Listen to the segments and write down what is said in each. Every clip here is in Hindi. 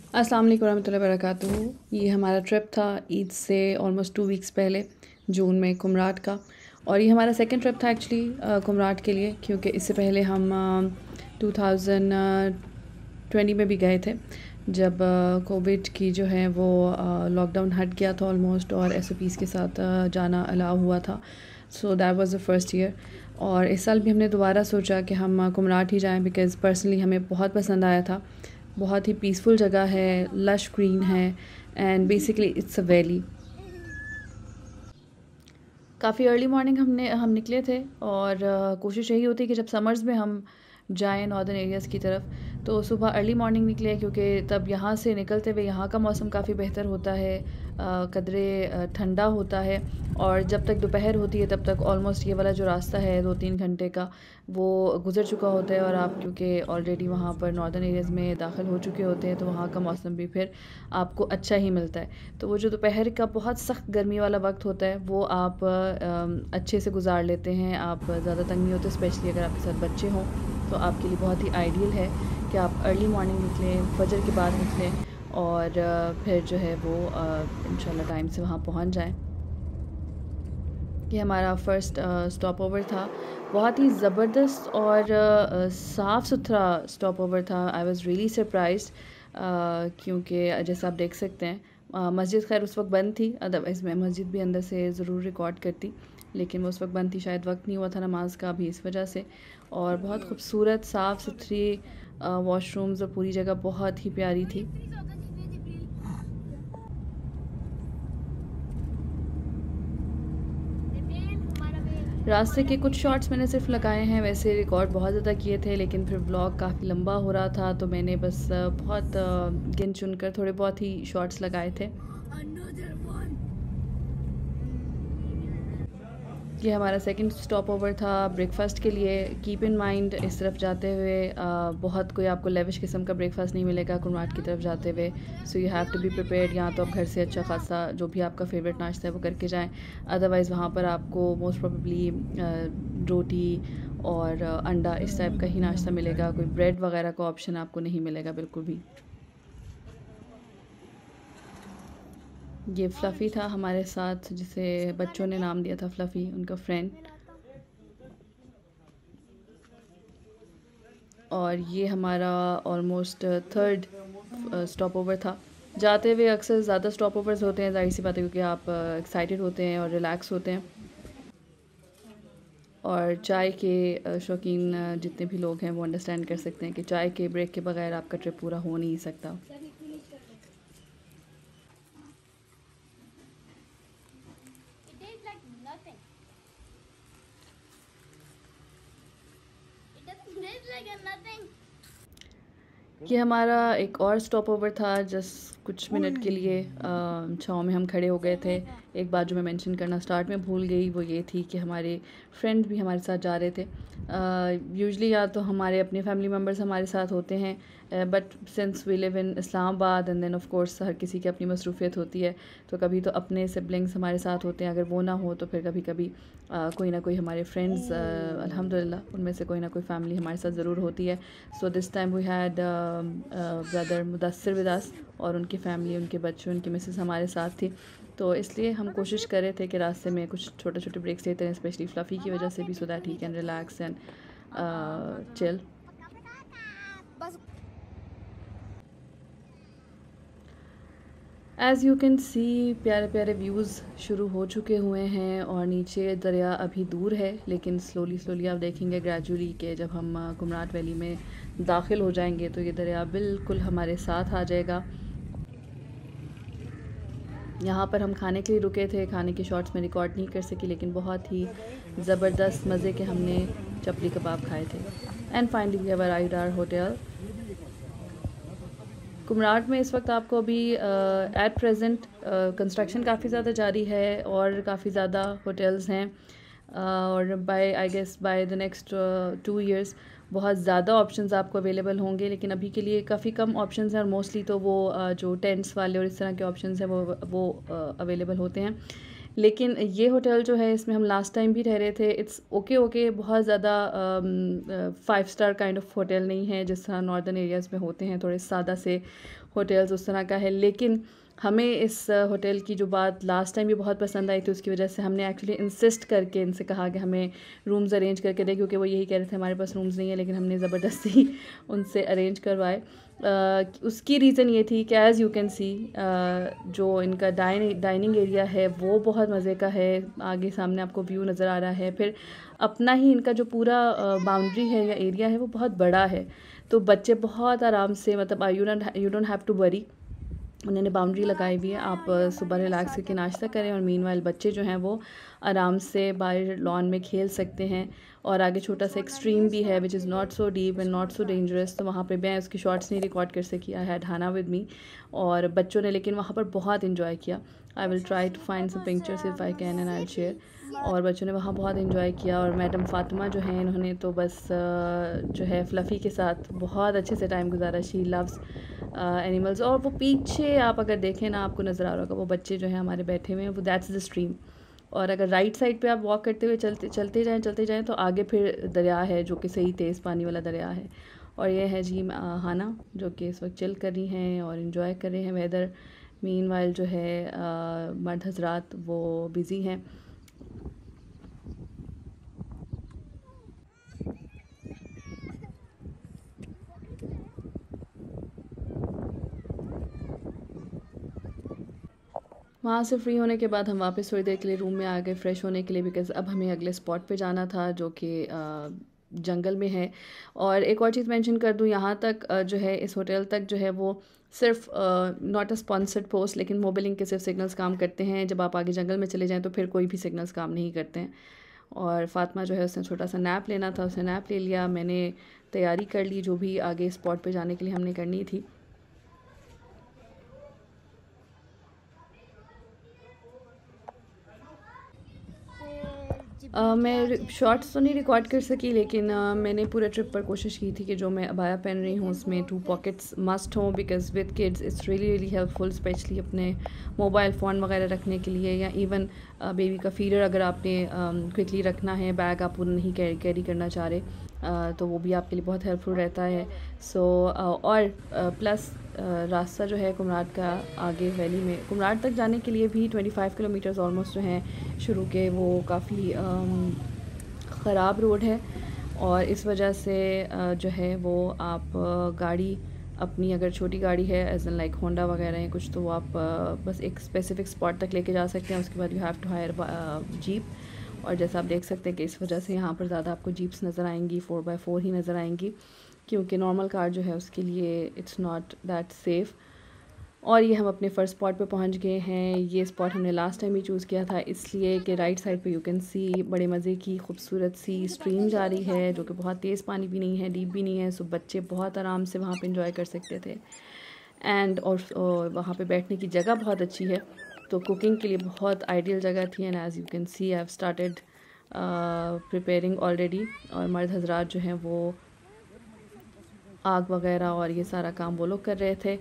अस्सलाम वालेकुम रहमतुल्लाहि व बरकातुहू। ये हमारा ट्रिप था ईद से ऑलमोस्ट 2 वीक्स पहले, जून में कुमराट का। और ये हमारा सेकंड ट्रिप था एक्चुअली कुमराट के लिए, क्योंकि इससे पहले हम 2020 में भी गए थे, जब कोविड की जो है वो लॉकडाउन हट गया था ऑलमोस्ट, और एसओपीज़ के साथ जाना अलाउ हुआ था। So that was the first year. और इस साल भी हमने दोबारा सोचा कि हम कुमराट ही जाएं, बिकॉज़ पर्सनली हमें बहुत पसंद आया था। बहुत ही पीसफुल जगह है, लश ग्रीन है, and basically it's a valley. काफ़ी अर्ली मॉर्निंग हम निकले थे, और कोशिश यही होती है कि जब समर्स में हम जाएं नॉर्दर्न एरियाज़ की तरफ, तो सुबह अर्ली मॉर्निंग निकले, क्योंकि तब यहाँ से निकलते हुए यहाँ का मौसम काफ़ी बेहतर होता है, कदरे ठंडा होता है। और जब तक दोपहर होती है तब तक ऑलमोस्ट ये वाला जो रास्ता है 2-3 घंटे का, वो गुज़र चुका होता है, और आप क्योंकि ऑलरेडी वहाँ पर नॉर्दर्न एरियाज़ में दाखिल हो चुके होते हैं, तो वहाँ का मौसम भी फिर आपको अच्छा ही मिलता है। तो वो जो दोपहर का बहुत सख्त गर्मी वाला वक्त होता है, वो आप अच्छे से गुजार लेते हैं, आप ज़्यादा तंग नहीं होते। स्पेशली अगर आपके साथ बच्चे हों तो आपके लिए बहुत ही आइडियल है कि आप अर्ली मॉर्निंग निकलें, फजर के बाद निकलें, और फिर जो है वो इंशाल्लाह टाइम से वहाँ पहुँच जाएं। ये हमारा फ़र्स्ट स्टॉप ओवर था। बहुत ही ज़बरदस्त और साफ़ सुथरा स्टॉप ओवर था। आई वाज़ रियली सरप्राइज्ड, क्योंकि जैसा आप देख सकते हैं, मस्जिद खैर उस वक्त बंद थी, अदरवाइज़ मैं मस्जिद भी अंदर से ज़रूर रिकॉर्ड करती, लेकिन वो उस वक्त बंद थी, शायद वक्त नहीं हुआ था नमाज का भी इस वजह से। और बहुत खूबसूरत साफ़ सुथरी वॉशरूम्स, और पूरी जगह बहुत ही प्यारी थी। रास्ते के कुछ शॉट्स मैंने सिर्फ लगाए हैं, वैसे रिकॉर्ड बहुत ज़्यादा किए थे, लेकिन फिर ब्लॉग काफ़ी लंबा हो रहा था, तो मैंने बस बहुत गिन चुन कर थोड़े बहुत ही शॉट्स लगाए थे। ये हमारा सेकंड स्टॉप ओवर था ब्रेकफास्ट के लिए। कीप इन माइंड, इस तरफ जाते हुए बहुत कोई आपको लेविश किस्म का ब्रेकफास्ट नहीं मिलेगा कुमराट की तरफ जाते हुए। So you have to be prepared. यहाँ तो आप घर से अच्छा खासा जो भी आपका फेवरेट नाश्ता है वो करके जाएं, अदरवाइज़ वहाँ पर आपको मोस्ट प्रोबेबली रोटी और अंडा इस टाइप का ही नाश्ता मिलेगा। कोई ब्रेड वगैरह का ऑप्शन आपको नहीं मिलेगा बिल्कुल भी। ये फ्लफ़ी था हमारे साथ, जिसे बच्चों ने नाम दिया था फ्लफ़ी, उनका फ्रेंड। और ये हमारा ऑलमोस्ट थर्ड स्टॉप ओवर था। जाते हुए अक्सर ज़्यादा स्टॉप ओवर्स होते हैं, ज़ाहिर सी बात है, क्योंकि आप एक्साइटेड होते हैं और रिलैक्स होते हैं। और चाय के शौकीन जितने भी लोग हैं वो अंडरस्टैंड कर सकते हैं कि चाय के ब्रेक के बगैर आपका ट्रिप पूरा हो नहीं सकता। ये हमारा एक और स्टॉप ओवर था, जस्ट कुछ मिनट के लिए छाँव में हम खड़े हो गए थे। एक बात जो मैं मेंशन करना स्टार्ट में भूल गई, वो ये थी कि हमारे फ्रेंड भी हमारे साथ जा रहे थे। यूजुअली या तो हमारे अपने फैमिली मेम्बर्स हमारे साथ होते हैं, but since we live in Islamabad, and then of course हर किसी की अपनी मसरूफ़ियत होती है, तो कभी तो अपने सिबलिंग्स हमारे साथ होते हैं, अगर वो ना हो तो फिर कभी कभी कोई ना कोई हमारे फ्रेंड्स, अल्हम्दुलिल्लाह उनमें से कोई ना कोई फ़ैमिली हमारे साथ ज़रूर होती है। So this time we had brother Mudassir with us, और उनकी फ़ैमिली, उनके बच्चे, उनकी मिसेस हमारे साथ थी। तो इसलिए हम कोशिश कर रहे थे कि रास्ते में कुछ छोटे छोटे ब्रेक्स लेते हैं, स्पेशली फ्लफ़ी की वजह से भी, so that he can relax and chill. As you can see, प्यारे प्यारे व्यूज़ शुरू हो चुके हुए हैं, और नीचे दरिया अभी दूर है, लेकिन स्लोली स्लोली आप देखेंगे ग्रेजुअली कि जब हम कुमराट वैली में दाखिल हो जाएंगे तो ये दरिया बिल्कुल हमारे साथ आ जाएगा। यहाँ पर हम खाने के लिए रुके थे, खाने के शॉट्स में रिकॉर्ड नहीं कर सकी, लेकिन बहुत ही ज़बरदस्त मज़े के हमने चपली कबाब खाए थे। And finally we have arrived our hotel. Kumrat में इस वक्त आपको अभी एट प्रेजेंट कंस्ट्रक्शन काफ़ी ज़्यादा जारी है, और काफ़ी ज़्यादा होटल्स हैं, और by I guess by the next 2 years बहुत ज़्यादा ऑप्शंस आपको अवेलेबल होंगे, लेकिन अभी के लिए काफ़ी कम ऑप्शंस हैं, और मोस्टली तो वो जो टेंट्स वाले और इस तरह के ऑप्शंस हैं वो अवेलेबल होते हैं। लेकिन ये होटल जो है इसमें हम लास्ट टाइम भी ठहरे थे, इट्स ओके, बहुत ज़्यादा 5 स्टार काइंड ऑफ होटल नहीं है जिस तरह नॉर्दर्न एरियाज़ में होते हैं, थोड़े सादा से होटल्स उस तरह का है। लेकिन हमें इस होटल की जो बात लास्ट टाइम भी बहुत पसंद आई थी, उसकी वजह से हमने एक्चुअली इंसिस्ट करके इनसे कहा कि हमें रूम्स अरेंज करके दें, क्योंकि वो यही कह रहे थे हमारे पास रूम्स नहीं है, लेकिन हमने ज़बरदस्ती उनसे अरेंज करवाए। उसकी रीज़न ये थी कि एज़ यू कैन सी जो इनका डाइनिंग एरिया है वो बहुत मज़े का है, आगे सामने आपको व्यू नज़र आ रहा है। फिर अपना ही इनका जो पूरा बाउंड्री है या एरिया है वो बहुत बड़ा है, तो बच्चे बहुत आराम से, मतलब you don't have to worry. उन्होंने बाउंड्री लगाई हुई है, आप सुबह रिलैक्स करके नाश्ता करें और मीनवाइल बच्चे जो हैं वो आराम से बाहर लॉन में खेल सकते हैं। और आगे छोटा सा एक स्ट्रीम भी है which is not so deep and not so dangerous, तो वहाँ पे मैं उसकी शॉर्ट्स नहीं रिकॉर्ड कर सकी, I had Hana with me, और बच्चों ने लेकिन वहाँ पर बहुत इन्जॉय किया। I will try to find some pictures if I can and I will share. और बच्चों ने वहाँ बहुत इन्जॉय किया, और मैडम फ़ातिमा जो हैं इन्होंने तो बस जो है फ़्लफ़ी के साथ बहुत अच्छे से टाइम गुजारा। She loves animals. और वो पीछे आप अगर देखें ना, आपको नज़र आ रहा होगा वो बच्चे जो हैं हमारे बैठे हुए हैं, वो दैट्स द स्ट्रीम। और अगर राइट साइड पे आप वॉक करते हुए चलते जाएं तो आगे फिर दरिया है जो कि सही तेज़ पानी वाला दरिया है। और ये है जी हाना, जो कि इस वक्त चिल कर रही हैं और इन्जॉय कर रहे हैं वेदर। मीनवाइल जो है मर्द हजरात वो बिज़ी हैं। वहाँ से फ्री होने के बाद हम वापस थोड़ी देर के लिए रूम में आ गए फ़्रेश होने के लिए, बिकॉज़ अब हमें अगले स्पॉट पे जाना था जो कि जंगल में है। और एक और चीज़ मेंशन कर दूँ, यहाँ तक जो है इस होटल तक जो है वो सिर्फ नॉट अ स्पॉन्सर्ड पोस्ट, लेकिन मोबिलिंग के सिर्फ सिग्नल्स काम करते हैं। जब आप आगे जंगल में चले जाएँ तो फिर कोई भी सिग्नल्स काम नहीं करते हैं। और फ़ातिमा जो है उसने छोटा सा नैप लेना था, उसने नैप ले लिया। मैंने तैयारी कर ली जो भी आगे स्पॉट पे जाने के लिए हमने करनी थी। मैं शॉर्ट्स तो नहीं रिकॉर्ड कर सकी, लेकिन मैंने पूरे ट्रिप पर कोशिश की थी कि जो मैं अबाया पहन रही हूँ उसमें 2 पॉकेट्स मस्ट हों, because with kids it's really helpful, specially अपने मोबाइल फ़ोन वगैरह रखने के लिए, या इवन बेबी का फीडर अगर आपने क्विकली रखना है, बैग आप पूरा नहीं कैरी करना चाह रहे, तो वो भी आपके लिए बहुत हेल्पफुल रहता है। सो और प्लस रास्ता जो है कुमराट का आगे वैली में कुमराट तक जाने के लिए भी 25 किलोमीटर्स ऑलमोस्ट जो हैं शुरू के, वो काफ़ी ख़राब रोड है। और इस वजह से जो है वो आप गाड़ी अपनी, अगर छोटी गाड़ी है एज एन लाइक होंडा वगैरह है कुछ, तो वो आप बस एक स्पेसिफ़िक स्पॉट तक लेके जा सकते हैं, उसके बाद you have to hire jeep. और जैसा आप देख सकते हैं कि इस वजह से यहाँ पर ज़्यादा आपको जीप्स नज़र आएंगी, 4x4 ही नज़र आएंगी, क्योंकि नॉर्मल कार जो है उसके लिए इट्स नॉट दैट सेफ़। और ये हम अपने फ़र्स्ट स्पॉट पे पहुंच गए हैं। ये स्पॉट हमने लास्ट टाइम ही चूज़ किया था, इसलिए कि राइट साइड पे यू कैन सी बड़े मज़े की खूबसूरत सी स्ट्रीम जा रही है, जो कि बहुत तेज़ पानी भी नहीं है, डीप भी नहीं है, सो बच्चे बहुत आराम से वहाँ पे इंजॉय कर सकते थे। एंड और वहाँ पे बैठने की जगह बहुत अच्छी है, तो कुकिंग के लिए बहुत आइडियल जगह थी। And as you can see I have started preparing already. और मर्द हजरात जो हैं वो आग वगैरह और ये सारा काम वो लोग कर रहे थे।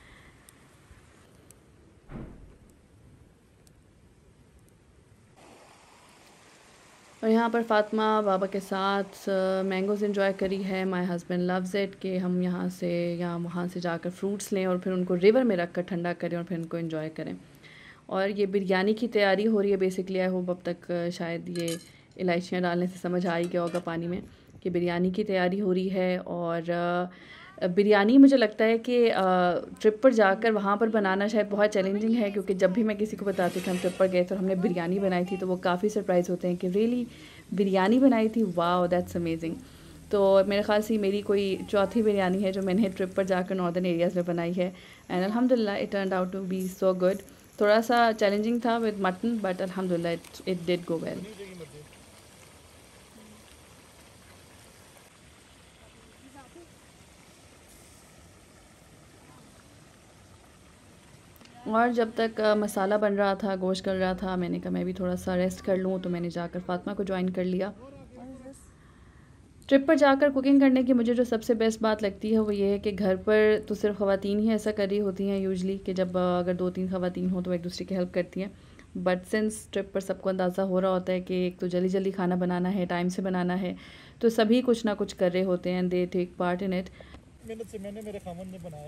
और यहाँ पर फ़ातिमा बाबा के साथ मैंगोज़ इंजॉय करी है। माय हस्बैंड लव्स इट कि हम यहाँ से या वहाँ से जाकर फ्रूट्स लें और फिर उनको रिवर में रख कर ठंडा करें और फिर उनको इंजॉय करें। और ये बिरयानी की तैयारी हो रही है बेसिकली। आई होप अब तक शायद ये इलायचियाँ डालने से समझ आ ही गया होगा पानी में कि बिरयानी की तैयारी हो रही है। और बिरयानी मुझे लगता है कि ट्रिप पर जाकर वहाँ पर बनाना शायद बहुत चैलेंजिंग है, क्योंकि जब भी मैं किसी को बताती हूँ कि हम ट्रिप पर गए थे और हमने बिरयानी बनाई थी, तो वो काफ़ी सरप्राइज़ होते हैं कि रियली बिरयानी बनाई थी, वाओ दैट्स अमेजिंग। तो मेरे ख़्याल से मेरी कोई चौथी बिरयानी है जो मैंने ट्रिप पर जाकर नॉर्दर्न एरियाज़ में बनाई है। एंड अल्हम्दुलिल्लाह it turned out to be so good. थोड़ा सा चैलेंजिंग था विद मटन, बट अल्हम्दुलिल्लाह इट डिड गो वेल। और जब तक मसाला बन रहा था, गोश्त गल रहा था, मैंने कहा मैं भी थोड़ा सा रेस्ट कर लूँ, तो मैंने जाकर फ़ातिमा को ज्वाइन कर लिया। ट्रिप पर जाकर कुकिंग करने की मुझे जो सबसे बेस्ट बात लगती है वो ये है कि घर पर तो सिर्फ ख़वातीन ही ऐसा कर रही होती हैं यूजली, कि जब अगर 2-3 ख़वातीन हो तो एक दूसरे की हेल्प करती हैं। बट सिंस ट्रिप पर सबको अंदाज़ा हो रहा होता है कि एक तो जल्दी जल्दी खाना बनाना है, टाइम से बनाना है, तो सभी कुछ ना कुछ कर रहे होते हैं, they take part in it. मैंने मेरे खामन ने बनाया।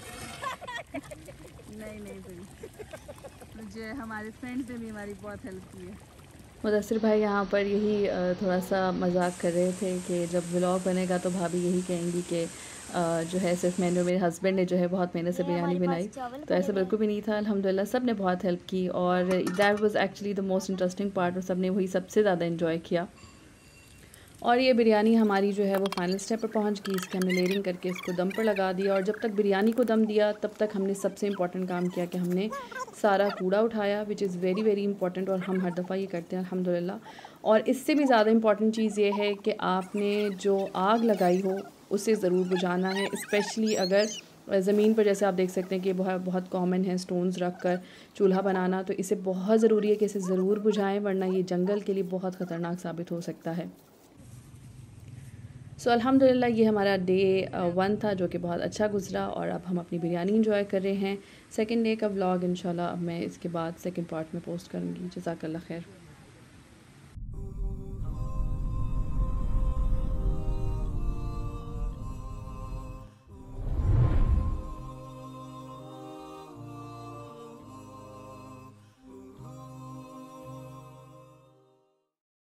नहीं मुझे हमारे फ्रेंड्स ने भी हमारी बहुत हेल्प की है। मुदस्सिर भाई यहाँ पर यही थोड़ा सा मजाक कर रहे थे कि जब व्लॉग बनेगा तो भाभी यही कहेंगी कि जो है सिर्फ मैंने और मेरे हस्बैंड ने जो है बहुत मेहनत से बिरयानी बनाई, तो ऐसा बिल्कुल भी नहीं था। अल्हम्दुलिल्लाह सब ने बहुत हेल्प की और that was actually the most interesting part, और सब ने वही सबसे ज़्यादा इन्जॉय किया। और ये बिरयानी हमारी जो है वो फाइनल स्टेप पर पहुंच गई। इसके हमने लेयरिंग करके इसको दम पर लगा दिया, और जब तक बिरयानी को दम दिया तब तक हमने सबसे इम्पॉर्टेंट काम किया कि हमने सारा कूड़ा उठाया, which is very very important, और हम हर दफ़ा ये करते हैं अल्हम्दुलिल्लाह। और इससे भी ज़्यादा इम्पॉर्टेंट चीज़ ये है कि आपने जो आग लगाई हो उसे ज़रूर बुझाना है, स्पेशली अगर ज़मीन पर, जैसे आप देख सकते हैं कि बहुत बहुत कॉमन है स्टोन्स रख कर चूल्हा बनाना, तो इसे बहुत ज़रूरी है कि इसे ज़रूर बुझाएं, वरना ये जंगल के लिए बहुत ख़तरनाक साबित हो सकता है। सो अल्हम्दुलिल्लाह ये हमारा डे 1 था जो कि बहुत अच्छा गुजरा, और अब हम अपनी बिरयानी इंजॉय कर रहे हैं। सेकंड डे का व्लॉग इंशाल्लाह अब मैं इसके बाद सेकंड पार्ट में पोस्ट करूँगी। जज़ाकल्लाह खैर।